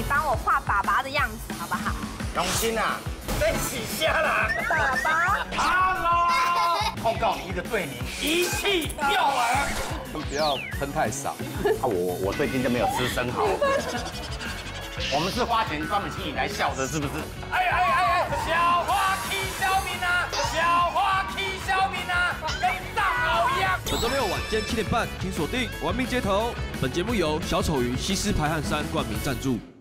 帮我画爸爸的样子，好不好？ 荣心啊，在起虾啦！ 爸爸 ，Hello， 控告你一个罪名，遗弃诱饵。 不要喷太少。 我最近就没有吃生蚝。我们是花钱专门请你来笑的，是不是？哎，小花踢小敏啊，小花踢小敏啊，跟藏獒一样。 本周六晚间7点半，请锁定《玩命街头》。本节目由小丑鱼西施排汗衫冠名赞助。